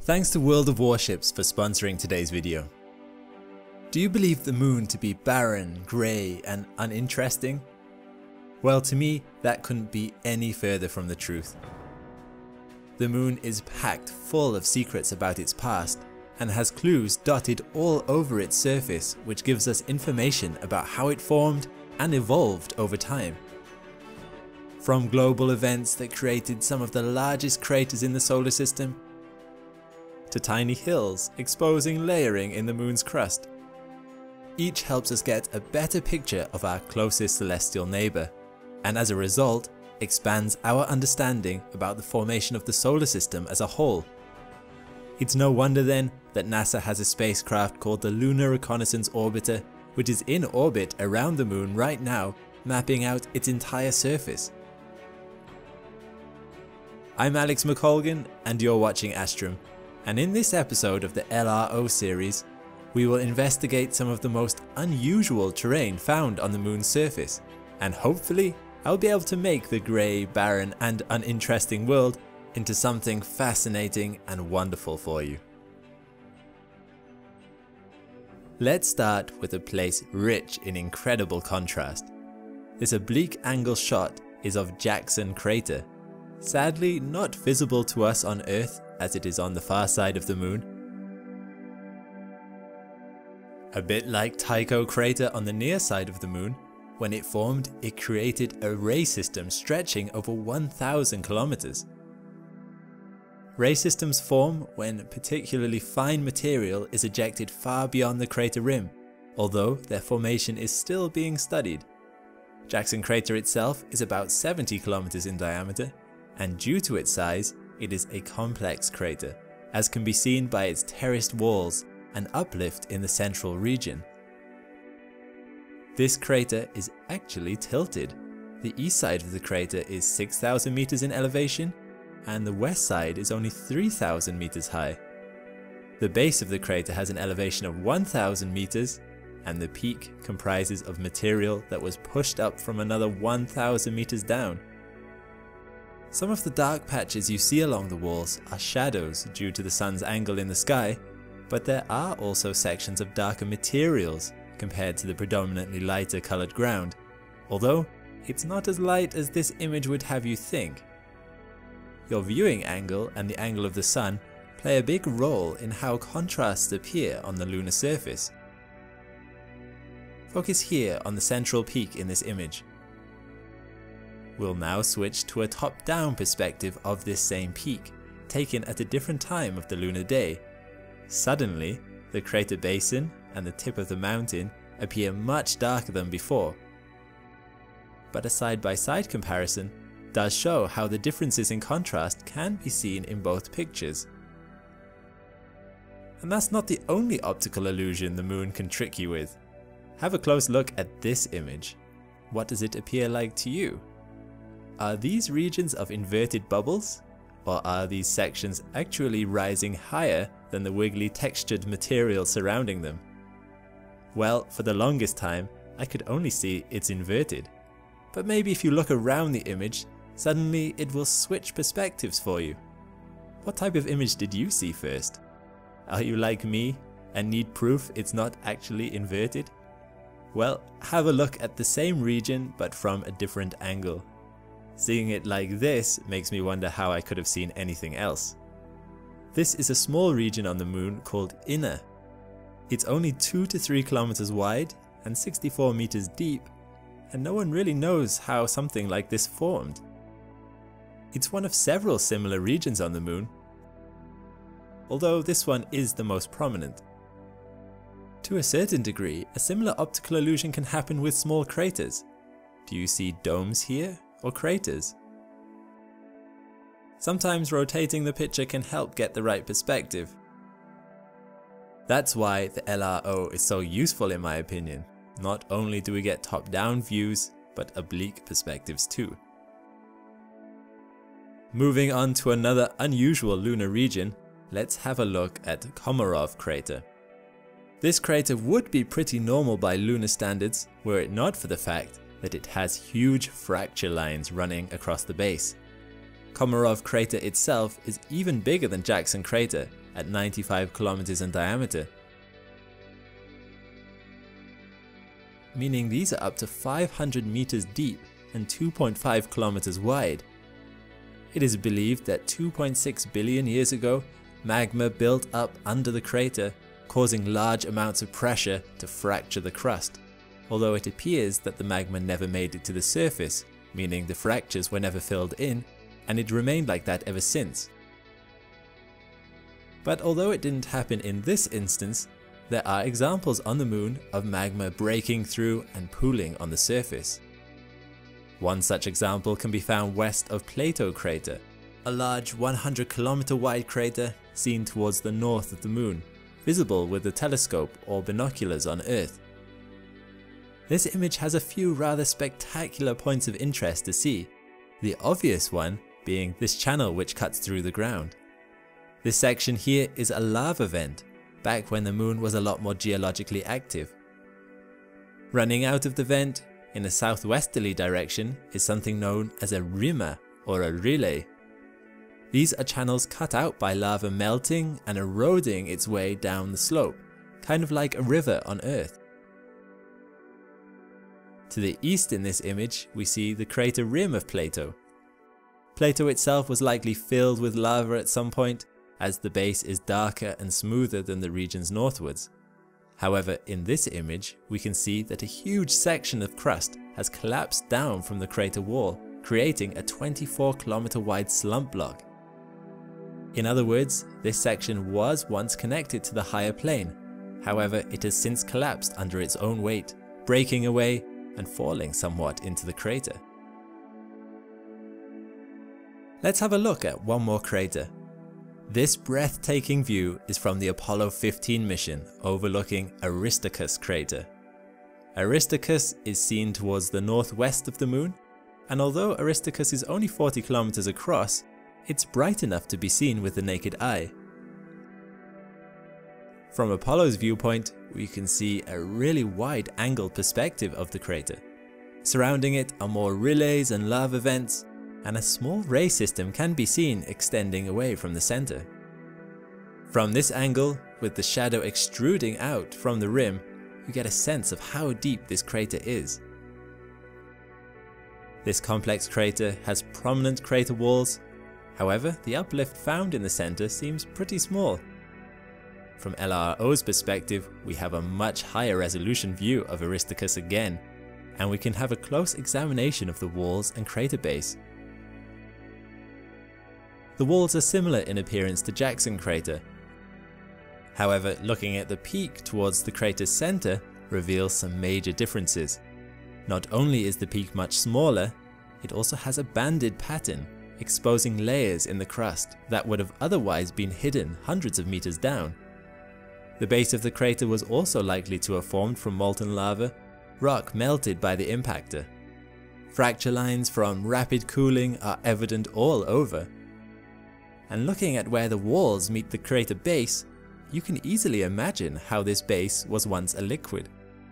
Thanks to World of Warships for sponsoring today's video. Do you believe the moon to be barren, grey and uninteresting? Well, to me, that couldn't be any further from the truth. The moon is packed full of secrets about its past and has clues dotted all over its surface, which gives us information about how it formed and evolved over time. From global events that created some of the largest craters in the solar system, to tiny hills exposing layering in the moon's crust. Each helps us get a better picture of our closest celestial neighbour, and as a result, expands our understanding about the formation of the solar system as a whole. It's no wonder then that NASA has a spacecraft called the Lunar Reconnaissance Orbiter, which is in orbit around the moon right now, mapping out its entire surface. I'm Alex McColgan and you're watching Astrum, and in this episode of the LRO series, we will investigate some of the most unusual terrain found on the moon's surface, and hopefully I'll be able to make the grey, barren and uninteresting world into something fascinating and wonderful for you. Let's start with a place rich in incredible contrast. This oblique angle shot is of Jackson Crater, sadly not visible to us on Earth as it is on the far side of the moon. A bit like Tycho Crater on the near side of the moon, when it formed, it created a ray system stretching over 1,000 kilometers. Ray systems form when particularly fine material is ejected far beyond the crater rim, although their formation is still being studied. Jackson Crater itself is about 70 kilometers in diameter, and due to its size, it is a complex crater, as can be seen by its terraced walls and uplift in the central region. This crater is actually tilted. The east side of the crater is 6,000 meters in elevation, and the west side is only 3,000 meters high. The base of the crater has an elevation of 1,000 meters, and the peak comprises of material that was pushed up from another 1,000 meters down. Some of the dark patches you see along the walls are shadows due to the sun's angle in the sky, but there are also sections of darker materials compared to the predominantly lighter coloured ground, although it's not as light as this image would have you think. Your viewing angle and the angle of the sun play a big role in how contrasts appear on the lunar surface. Focus here on the central peak in this image. We'll now switch to a top-down perspective of this same peak, taken at a different time of the lunar day. Suddenly, the crater basin and the tip of the mountain appear much darker than before. But a side-by-side comparison does show how the differences in contrast can be seen in both pictures. And that's not the only optical illusion the moon can trick you with. Have a close look at this image. What does it appear like to you? Are these regions of inverted bubbles? Or are these sections actually rising higher than the wiggly textured material surrounding them? Well, for the longest time, I could only see it's inverted. But maybe if you look around the image, suddenly it will switch perspectives for you. What type of image did you see first? Are you like me and need proof it's not actually inverted? Well, have a look at the same region but from a different angle. Seeing it like this makes me wonder how I could have seen anything else. This is a small region on the moon called Inner. It's only 2 to 3 kilometers wide and 64 meters deep, and no one really knows how something like this formed. It's one of several similar regions on the moon, although this one is the most prominent. To a certain degree, a similar optical illusion can happen with small craters. Do you see domes here or craters? Sometimes rotating the picture can help get the right perspective. That's why the LRO is so useful in my opinion. Not only do we get top-down views, but oblique perspectives too. Moving on to another unusual lunar region, let's have a look at Komarov Crater. This crater would be pretty normal by lunar standards were it not for the fact that it has huge fracture lines running across the base. Komarov Crater itself is even bigger than Jackson Crater at 95 kilometers in diameter, meaning these are up to 500 meters deep and 2.5 kilometers wide. It is believed that 2.6 billion years ago, magma built up under the crater, causing large amounts of pressure to fracture the crust, although it appears that the magma never made it to the surface, meaning the fractures were never filled in, and it remained like that ever since. But although it didn't happen in this instance, there are examples on the moon of magma breaking through and pooling on the surface. One such example can be found west of Plato crater, a large 100-kilometer wide crater seen towards the north of the moon, visible with the telescope or binoculars on Earth. This image has a few rather spectacular points of interest to see, the obvious one being this channel which cuts through the ground. This section here is a lava vent, back when the moon was a lot more geologically active. Running out of the vent in a southwesterly direction is something known as a rima or a relay. These are channels cut out by lava melting and eroding its way down the slope, kind of like a river on Earth. To the east in this image, we see the crater rim of Plato. Plato itself was likely filled with lava at some point, as the base is darker and smoother than the regions northwards. However, in this image, we can see that a huge section of crust has collapsed down from the crater wall, creating a 24-kilometer wide slump block. In other words, this section was once connected to the higher plane. However, it has since collapsed under its own weight, breaking away and falling somewhat into the crater. Let's have a look at one more crater. This breathtaking view is from the Apollo 15 mission overlooking Aristarchus crater. Aristarchus is seen towards the northwest of the moon, and although Aristarchus is only 40 kilometers across, it's bright enough to be seen with the naked eye. From Apollo's viewpoint, we can see a really wide angle perspective of the crater. Surrounding it are more relays and lava vents, and a small ray system can be seen extending away from the center. From this angle, with the shadow extruding out from the rim, you get a sense of how deep this crater is. This complex crater has prominent crater walls. However, the uplift found in the center seems pretty small. From LRO's perspective, we have a much higher resolution view of Aristarchus again, and we can have a close examination of the walls and crater base. The walls are similar in appearance to Jackson crater. However, looking at the peak towards the crater's center reveals some major differences. Not only is the peak much smaller, it also has a banded pattern, exposing layers in the crust that would have otherwise been hidden hundreds of meters down. The base of the crater was also likely to have formed from molten lava, rock melted by the impactor. Fracture lines from rapid cooling are evident all over. And looking at where the walls meet the crater base, you can easily imagine how this base was once a liquid.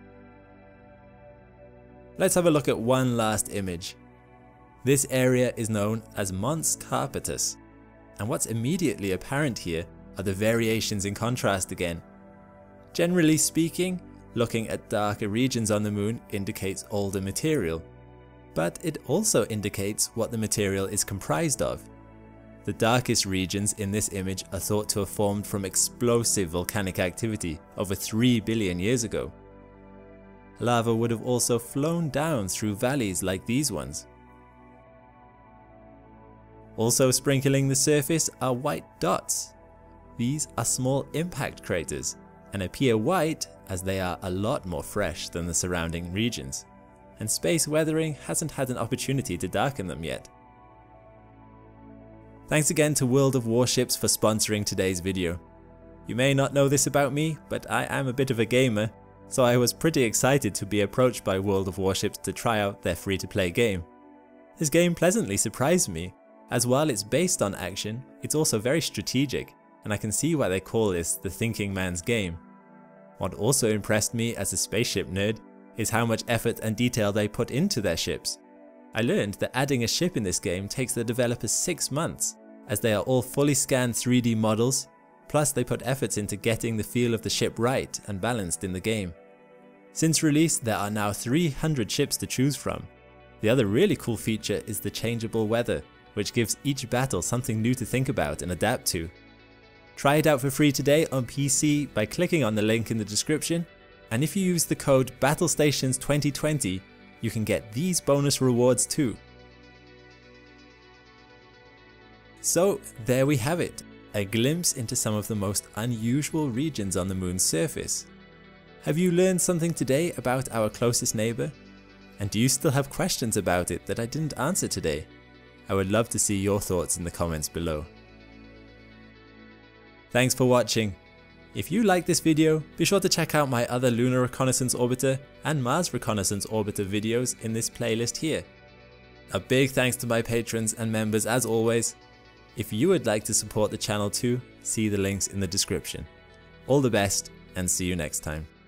Let's have a look at one last image. This area is known as Mons Carpatus, and what's immediately apparent here are the variations in contrast again. Generally speaking, looking at darker regions on the moon indicates older material, but it also indicates what the material is comprised of. The darkest regions in this image are thought to have formed from explosive volcanic activity over 3 billion years ago. Lava would have also flown down through valleys like these ones. Also sprinkling the surface are white dots. These are small impact craters and appear white as they are a lot more fresh than the surrounding regions, and space weathering hasn't had an opportunity to darken them yet. Thanks again to World of Warships for sponsoring today's video. You may not know this about me, but I am a bit of a gamer, so I was pretty excited to be approached by World of Warships to try out their free-to-play game. This game pleasantly surprised me, as while it's based on action, it's also very strategic, and I can see why they call this the thinking man's game. What also impressed me as a spaceship nerd is how much effort and detail they put into their ships. I learned that adding a ship in this game takes the developers 6 months, as they are all fully scanned 3D models, Plus they put efforts into getting the feel of the ship right and balanced in the game. Since release, there are now 300 ships to choose from. The other really cool feature is the changeable weather, which gives each battle something new to think about and adapt to. Try it out for free today on PC by clicking on the link in the description, and if you use the code BattleStations2020, you can get these bonus rewards too. So there we have it, a glimpse into some of the most unusual regions on the moon's surface. Have you learned something today about our closest neighbor? And do you still have questions about it that I didn't answer today? I would love to see your thoughts in the comments below. Thanks for watching. If you like this video, be sure to check out my other Lunar Reconnaissance Orbiter and Mars Reconnaissance Orbiter videos in this playlist here. A big thanks to my patrons and members as always. If you would like to support the channel too, see the links in the description. All the best and see you next time.